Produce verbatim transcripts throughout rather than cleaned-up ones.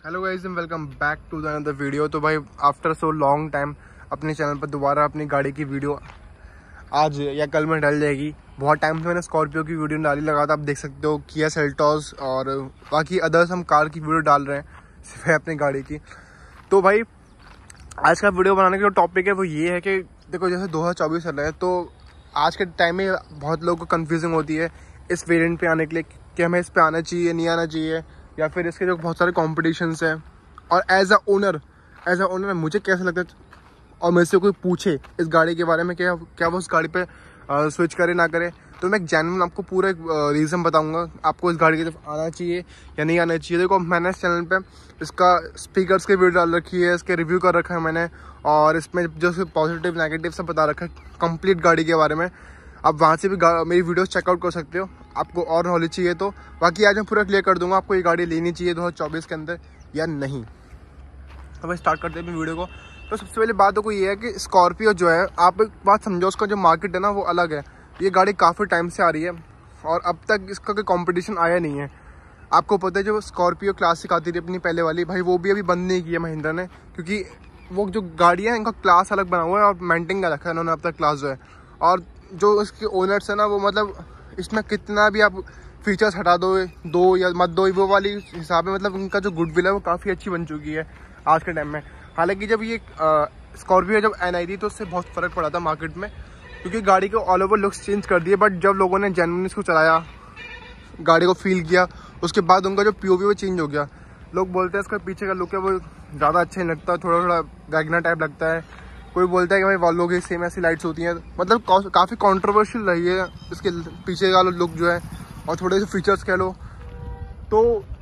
Hello guys and welcome back to the another video. तो भाई after so long time अपने channel पर दोबारा अपनी गाड़ी की वीडियो आज या कल में डल जाएगी। बहुत टाइम से मैंने स्कॉर्पियो की वीडियो डाली लगा था, आप देख सकते हो। किया सेल्टॉस और बाकी अदर्स हम कार की वीडियो डाल रहे हैं सिर्फ अपनी गाड़ी की। तो भाई आज का वीडियो बनाने का जो टॉपिक है वो ये है कि देखो जैसे दो हज़ार चौबीस चल रहा है, तो आज के टाइम में बहुत लोगों को कन्फ्यूजिंग होती है इस वेरिएंट पे आने के लिए कि हमें इस पे आना चाहिए नहीं आना चाहिए, या फिर इसके जो बहुत सारे कॉम्पिटिशन्स हैं। और as a owner as a owner मुझे कैसा लगता है, और मेरे से कोई पूछे इस गाड़ी के बारे में क्या क्या वो उस गाड़ी पे स्विच करे ना करे, तो मैं जेन्युइन आपको पूरा एक रीज़न बताऊंगा आपको इस गाड़ी की तरफ आना चाहिए या नहीं आना चाहिए। देखो मैंने इस चैनल पे इसका स्पीकर्स की वीडियो डाल रखी है, इसके रिव्यू कर रखा है मैंने, और इसमें जो पॉजिटिव नेगेटिव सब बता रखा है कंप्लीट गाड़ी के बारे में। आप वहाँ से भी मेरी वीडियोस चेकआउट कर सकते हो, आपको और नॉलेज चाहिए तो। बाकी आज मैं पूरा क्लियर कर दूंगा आपको ये गाड़ी लेनी चाहिए दो हज़ार चौबीस के अंदर या नहीं। तो भाई स्टार्ट करते हैं अपनी वीडियो को। तो सबसे पहले बात तो कोई ये है कि स्कॉर्पियो जो है, आप एक बात समझो, उसका जो मार्केट है ना वो अलग है। ये गाड़ी काफ़ी टाइम से आ रही है और अब तक इसका कोई कॉम्पिटिशन आया नहीं है। आपको पता है जो स्कॉर्पियो क्लासिक आती थी अपनी पहले वाली, भाई वो भी अभी बंद नहीं की है महिंद्रा ने, क्योंकि वो जो गाड़ियाँ हैं इनका क्लास अलग बना हुआ है और मेंटेन का रखा है उन्होंने अब तक क्लास जो है। और जो इसके ओनर्स है ना वो मतलब इसमें कितना भी आप फीचर्स हटा दो दो या मत दो, वो वाली हिसाब में मतलब उनका जो गुडविल है वो काफ़ी अच्छी बन चुकी है आज के टाइम में। हालांकि जब ये स्कॉर्पियो जब एन आई थी तो उससे बहुत फ़र्क पड़ा था मार्केट में, क्योंकि गाड़ी को ऑल ओवर लुक्स चेंज कर दिए। बट जब लोगों ने जेन्युइन इसको चलाया, गाड़ी को फील किया, उसके बाद उनका जो पी ओ वी वो चेंज हो गया। लोग बोलते हैं इसका पीछे का लुक है वो ज़्यादा अच्छा नहीं लगता, थोड़ा थोड़ा वैगनर टाइप लगता है। कोई बोलता है कि भाई वॉल्वो की सेम ऐसी लाइट्स होती हैं, मतलब काफ़ी कंट्रोवर्शियल रही है इसके पीछे का लुक जो है, और थोड़े से फीचर्स कह लो तो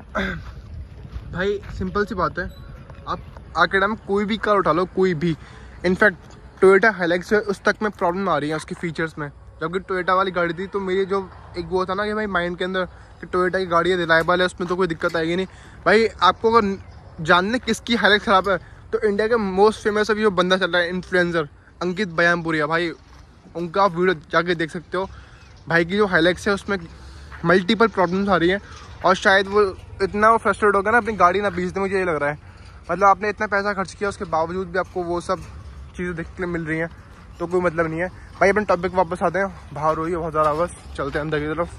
भाई सिंपल सी बात है, आप आके टाइम कोई भी कार उठा लो, कोई भी। इनफैक्ट टोयोटा हाइलक्स है उस तक में प्रॉब्लम आ रही है उसकी फीचर्स में। जबकि टोयोटा वाली गाड़ी थी तो मेरी जो एक वो था ना कि भाई माइंड के अंदर कि टोयोटा की गाड़ी है, रिलायबल है, उसमें तो कोई दिक्कत आएगी नहीं। भाई आपको अगर जानने किसकी हाइलक्स ख़राब है तो इंडिया के मोस्ट फेमस अभी जो बंदा चल रहा है इन्फ्लुएंसर अंकित बयानपुरिया, भाई उनका आप वीडियो जाके देख सकते हो। भाई की जो हाइलक्स है उसमें मल्टीपल प्रॉब्लम्स आ रही हैं, और शायद वो इतना वो फ्रस्ट्रेट होगा ना अपनी गाड़ी ना बेच दे, मुझे ये लग रहा है। मतलब आपने इतना पैसा खर्च किया उसके बावजूद भी आपको वो सब चीज़ें देखने मिल रही हैं तो कोई मतलब नहीं है। भाई अपन टॉपिक वापस आते हैं, बाहर हुई है बहुत ज़्यादा आवाज़, चलते हैं अंदर की तरफ।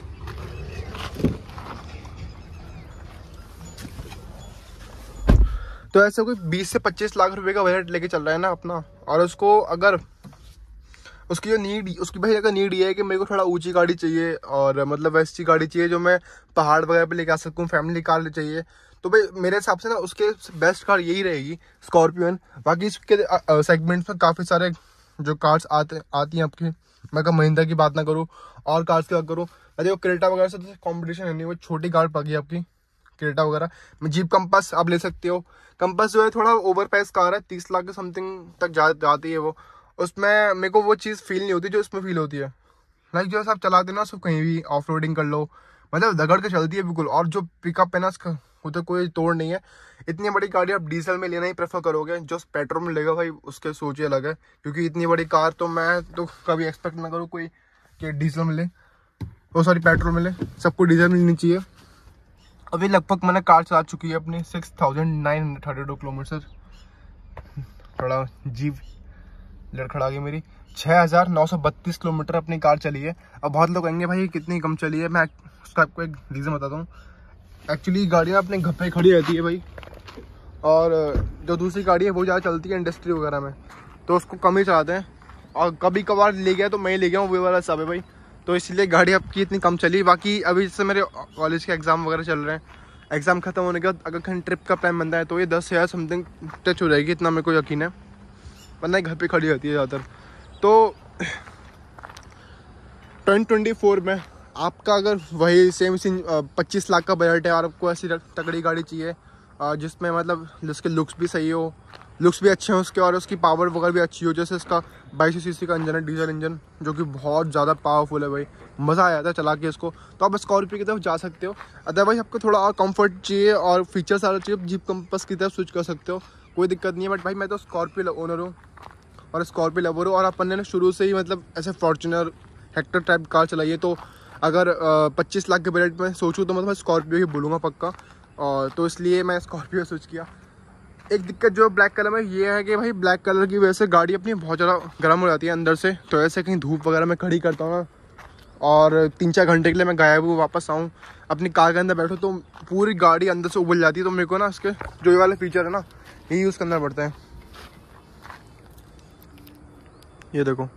तो ऐसे कोई बीस से पच्चीस लाख रुपए का बजट लेके चल रहा है ना अपना, और उसको अगर उसकी जो नीड उसकी भाई अगर नीड ये है कि मेरे को थोड़ा ऊंची गाड़ी चाहिए और मतलब वैसी गाड़ी चाहिए जो मैं पहाड़ वगैरह पे लेके आ सकूँ, फैमिली कार चाहिए, तो भाई मेरे हिसाब से ना उसके बेस्ट कार यही रहेगी स्कॉर्पियन। बाकी इसके सेगमेंट्स में काफ़ी सारे जो कार्स आते आती हैं आपकी, मैं अगर महिंद्रा की बात ना करूँ और कार्स की बात करूँ, देखो क्रेटा वगैरह से तो कॉम्पिटिशन है नहीं, वो छोटी कार पड़ गई आपकी क्रेटा वगैरह। जीप कंपास आप ले सकते हो। कंपास जो है थोड़ा ओवर प्राइस कार है, तीस लाख के समथिंग तक जा जाती है वो। उसमें मेरे को वो चीज़ फील नहीं होती जो इसमें फील होती है। लाइक जो आप चलाते ना उसको कहीं भी ऑफ रोडिंग कर लो, मतलब दगड़ के चलती है बिल्कुल। और जो पिकअप है ना उसका वो तो कोई तोड़ नहीं है। इतनी बड़ी गाड़ी आप डीजल में लेना ही प्रेफर करोगे, जो पेट्रोल में लेगा भाई उसके सोच ही अलग है। क्योंकि इतनी बड़ी कार तो मैं तो कभी एक्सपेक्ट ना करूँ कोई कि डीजल में ले, वो सॉरी पेट्रोल में ले, सबको डीजल में लेनी चाहिए। अभी लगभग मैंने कार चला चुकी है अपनी six thousand nine hundred thirty two kilometre. थोड़ा जीव लड़खड़ा गई मेरी, छः हज़ार नौ सौ बत्तीस किलोमीटर अपनी कार चली है। अब बहुत लोग कहेंगे भाई कितनी कम चली है, मैं उसका आपको एक रीज़न बताता हूँ। एक्चुअली गाड़ियाँ अपने घर पे खड़ी रहती है भाई, और जो दूसरी गाड़ी है वो ज़्यादा चलती है इंडस्ट्री वगैरह में, तो उसको कम ही चलाते हैं। और कभी कभार ले गया तो मैं ही ले गया हूँ, वो वाला सब है भाई, तो इसलिए गाड़ी आपकी इतनी कम चली। बाकी अभी जैसे मेरे कॉलेज के एग्ज़ाम वगैरह चल रहे हैं, एग्ज़ाम खत्म होने के बाद अगर कहीं ट्रिप का प्लान बनता है तो ये दस हज़ार समथिंग टच हो जाएगी, इतना मेरे को यकीन है, वरना घर पे खड़ी रहती है ज़्यादातर। तो ट्वेंटी ट्वेंटी फोर में आपका अगर वही सेम सीन पच्चीस लाख का बजट है और आपको ऐसी तगड़ी गाड़ी चाहिए जिसमें मतलब जिसके लुक्स भी सही हो, लुक्स भी अच्छे हैं उसके, और उसकी पावर वगैरह भी अच्छी हो, जैसे इसका बाईस सी सी का इंजन है, डीजल इंजन, जो कि बहुत ज़्यादा पावरफुल है भाई, मज़ा आ जाता है चला के इसको, तो आप स्कॉर्पियो की तरफ जा सकते हो। अदरवाइज आपको थोड़ा और कंफर्ट चाहिए और फीचर्स सारा चाहिए, जीप कंपास की तरफ स्विच कर सकते हो, कोई दिक्कत नहीं है। बट भाई मैं तो स्कॉर्पियो ओनर हूँ और स्कॉर्पियो लवर हूँ, और अपन ने शुरू से ही मतलब ऐसे फॉर्च्यूनर हेक्टर टाइप कार चलाई है, तो अगर पच्चीस लाख के बजट में सोचूँ तो मतलब स्कॉर्पियो ही बोलूँगा पक्का। और तो इसलिए मैं स्कॉर्पियो स्विच किया। एक दिक्कत जो ब्लैक कलर में ये है कि भाई ब्लैक कलर की वजह से गाड़ी अपनी बहुत ज़्यादा गर्म हो जाती है अंदर से। तो ऐसे कहीं धूप वगैरह में खड़ी करता हूँ ना और तीन चार घंटे के लिए मैं गायब हूँ, वापस आऊँ अपनी कार के अंदर बैठूँ तो पूरी गाड़ी अंदर से उबल जाती है। तो मेरे को ना इसके जो ये वाले फीचर है ना ये यूज़ करना पड़ता है। ये देखो,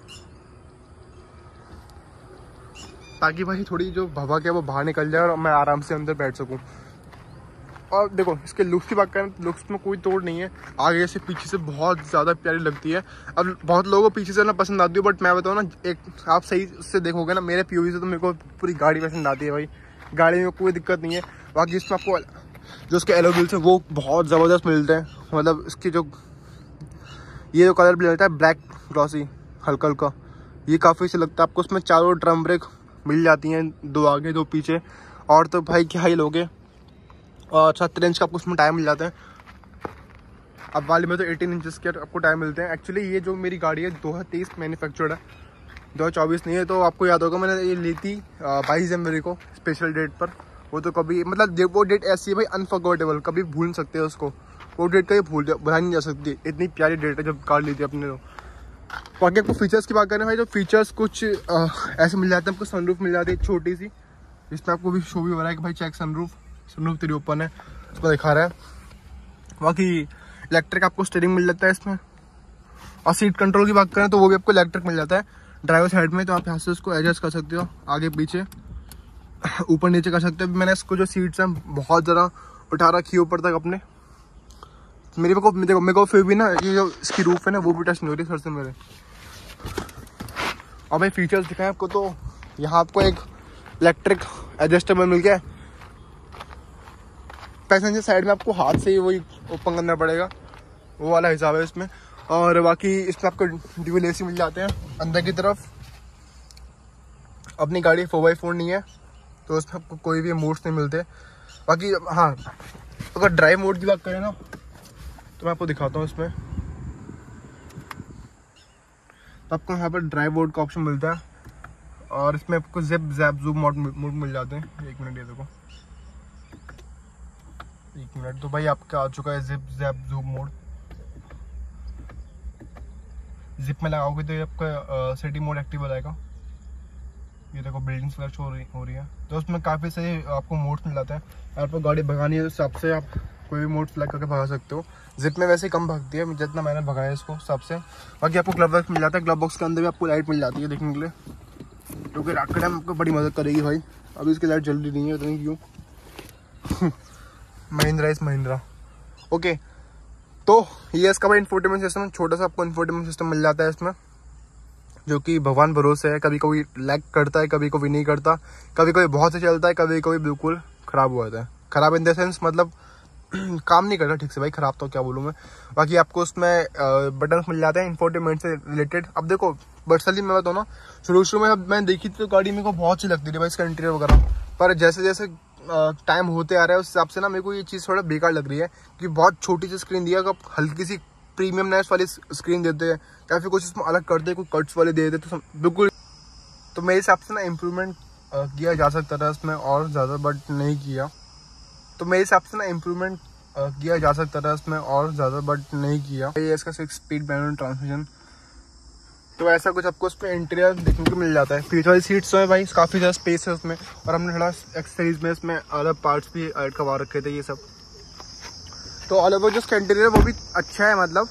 ताकि भाई थोड़ी जो हवा है वो बाहर निकल जाए और मैं आराम से अंदर बैठ सकूँ। और देखो इसके लुक्स की बात करें, लुक्स में कोई तोड़ नहीं है, आगे से पीछे से बहुत ज़्यादा प्यारी लगती है। अब बहुत लोगों को पीछे से ना पसंद आती है, बट मैं बताऊँ ना, एक आप सही से देखोगे ना मेरे पीओवी से तो मेरे को पूरी गाड़ी पसंद आती है भाई। गाड़ी में कोई दिक्कत नहीं है। बाकी इसमें आपको जो उसके एलो व्हील्स है वो बहुत ज़बरदस्त मिलते हैं। मतलब इसकी जो ये जो कलर मिलता है ब्लैक ग्लॉसी हल्का हल्का, ये काफ़ी से लगता है आपको। उसमें चारों ड्रम ब्रेक मिल जाती हैं, दो आगे दो पीछे, और तो भाई क्या ही लोगे। और सत्तर इंच का आपको उसमें टायर मिल जाता है। अब वाले में तो अठारह इंचेस के आपको टायर मिलते हैं। एक्चुअली ये जो मेरी गाड़ी है दो हज़ार तेईस मैन्युफैक्चर्ड है, दो हज़ार चौबीस नहीं है। तो आपको याद होगा मैंने ये ली थी बाईस जनवरी को स्पेशल डेट पर। वो तो कभी मतलब वो डेट ऐसी है भाई अनफॉरगेटेबल, कभी भूल नहीं सकते उसको। वो डेट कभी भूल भुला नहीं जा सकती, इतनी प्यारी डेट है जब कार ली थी अपने लोग। बाकी आपको फीचर्स की बात करें भाई, तो फीचर्स कुछ आ, ऐसे मिल जाते हैं। आपको सनरूफ मिल जाती है छोटी सी, जिसमें आपको भी शो भी हो रहा है कि भाई चेक सनरूफ, सनरूफ तेरी ओपन है, उसको दिखा रहा है। बाकी इलेक्ट्रिक आपको स्टीयरिंग मिल जाता है इसमें। और सीट कंट्रोल की बात करें तो वो भी आपको इलेक्ट्रिक मिल जाता है ड्राइवर साइड में। तो आप यहाँ से उसको एडजस्ट कर सकते हो, आगे पीछे ऊपर नीचे कर सकते हो। मैंने इसको जो सीट्स हैं बहुत ज़्यादा उठा रखी है ऊपर तक अपने। मेरे को देखो मेरे को फिर भी ना ये जो इसकी रूफ है ना वो भी टच नहीं हो रही सर से मेरे। और भाई फीचर्स दिखाएं आपको, तो यहाँ आपको एक इलेक्ट्रिक एडजस्टेबल मिल गया। पैसेंजर साइड में आपको हाथ से ही वही ओपन करना पड़ेगा, वो वाला हिसाब है इसमें। और बाकी इसमें आपको ड्यूल एसी मिल जाते हैं अंदर की तरफ। अपनी गाड़ी फोर बाई फोर नहीं है तो उसमें आपको कोई भी मोड्स नहीं मिलते। बाकी हाँ, अगर ड्राइव मोड की बात करें ना तो मैं आपको दिखाता हूँ इसमें। तो आपको यहाँ पर ड्राइव मोड का ऑप्शन मिलता है और इसमें आपको zip zap zoom mode mode मिल जाते हैं। एक मिनट ये देखो, एक मिनट तो भाई आपका आ चुका है zip zap zoom mode. Zip में लगाओगे तो ये आपका सिटी मोड एक्टिव हो जाएगा। ये देखो बिल्डिंग्स फ्लैश हो रही हो रही है। तो उसमें काफ़ी सही आपको मोड्स मिल जाते हैं। आपको गाड़ी भगानी है तो हिसाब से आप कोई भी मोड सेलेक्ट करके भगा सकते हो। जिप में वैसे कम भागती है जितना मैंने भगाया इसको सबसे। बाकी आपको ग्लव बॉक्स मिल जाता है, ग्लव बॉक्स के अंदर भी आपको लाइट मिल जाती है देखने के लिए, क्योंकि रात के टाइम आपको बड़ी मदद करेगी भाई। अभी इसकी लाइट जल्दी नहीं है, इतनी क्यों। महिंद्रा इस महिंद्रा ओके। तो ये इसका भाई इंफोटेनमेंट सिस्टम, छोटा सा आपको इंफोटेनमेंट सिस्टम मिल जाता है इसमें, जो कि भगवान भरोसे है। कभी कभी लैग करता है, कभी कभी नहीं करता, कभी कभी बहुत से चलता है, कभी कभी बिल्कुल ख़राब हो जाता है। ख़राब इन द सेंस मतलब काम नहीं करता ठीक से भाई, ख़राब तो क्या बोलूँ मैं। बाकी आपको उसमें बटन मिल जाते हैं इंफोटेनमेंट से रिलेटेड। अब देखो पर्सनली मैं बताऊँ ना, शुरू शुरू में मैंने देखी थी तो गाड़ी मेरे को बहुत अच्छी लगती थी भाई इसका इंटीरियर वगैरह, पर जैसे जैसे टाइम होते आ रहा है उस हिसाब से ना मेरे को ये चीज़ थोड़ा बेकार लग रही है कि बहुत छोटी सी स्क्रीन दिया, अगर हल्की सी प्रीमियमनेस वाली स्क्रीन देते हैं या फिर कुछ इसमें अलग करते हैं, कोई कट्स वाले दे देते तो बिल्कुल। तो मेरे हिसाब से ना इम्प्रूवमेंट किया जा सकता था इसमें और ज़्यादा, बट नहीं किया। तो मेरे हिसाब से ना इम्प्रूवमेंट किया जा सकता था इसमें और ज़्यादा, बट नहीं किया। ये इसका सिक्स स्पीड मैनुअल ट्रांसमिशन, तो ऐसा कुछ आपको उसमें इंटीरियर देखने को मिल जाता है। पीछे वाली सीट्स तो है भाई काफ़ी ज़्यादा स्पेस है उसमें, और हमने थोड़ा एक्सेसरीज में इसमें अलग पार्ट्स भी ऐड करवा रखे थे ये सब। तो ऑल ओवर जो इसका इंटीरियर वो भी अच्छा है। मतलब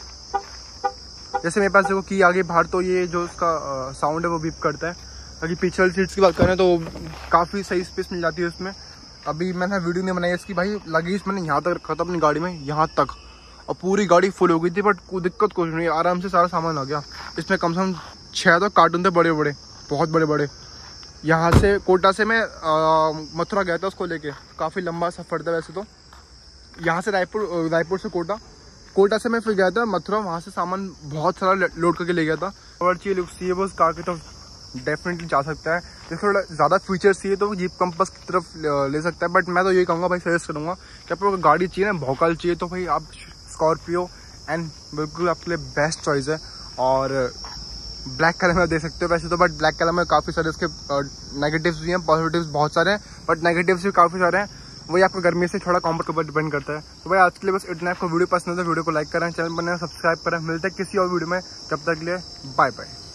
जैसे मेरे पास देखो की आगे बाहर, तो ये जो उसका साउंड है वो बीप करता है। बाकी पीछे वाली सीट्स की बात करें तो काफ़ी सही स्पेस मिल जाती है उसमें। अभी मैंने वीडियो नहीं बनाई इसकी भाई, लगेज मैंने यहाँ तक रखा था अपनी गाड़ी में, यहाँ तक, और पूरी गाड़ी फुल हो गई थी, बट कोई दिक्कत कुछ नहीं, आराम से सारा सामान आ गया। इसमें कम से कम छः तो कार्टून थे बड़े बड़े, बहुत बड़े बड़े। यहाँ से कोटा से मैं मथुरा गया था उसको लेके, काफ़ी लंबा सफ़र था वैसे तो। यहाँ से रायपुर, रायपुर से कोटा, कोटा से मैं फिर गया था मथुरा, वहाँ से सामान बहुत सारा लोड करके ले गया था। और चीज़ लुक चाहिए वो उस कार की तो डेफिनेटली जा सकता है। जैसे थोड़ा ज़्यादा फीचर्स चाहिए तो जीप कंपास की तरफ ले सकता है, बट मैं तो यही कहूँगा भाई, सजेस्ट करूँगा कि आपको गाड़ी चाहिए ना भौकाल चाहिए तो भाई आप स्कॉर्पियो एंड बिल्कुल आपके लिए बेस्ट चॉइस है। और ब्लैक कलर में दे सकते हो वैसे तो, बट ब्लैक कलर में काफ़ी सारे इसके नेगेटिव्स भी हैं, पॉजिटिव्स बहुत सारे हैं, बट नेगेटिव्स भी काफ़ी सारे हैं। वही आपको गर्मी से थोड़ा कॉम्फर्ट के ऊपर डिपेंड करता है। तो भाई आज के लिए बस इतना। आपको वीडियो पसंद है तो वीडियो को लाइक करें, चैनल पर सब्सक्राइब करें। मिलते हैं किसी और वीडियो में, तब तक के लिए बाय बाय।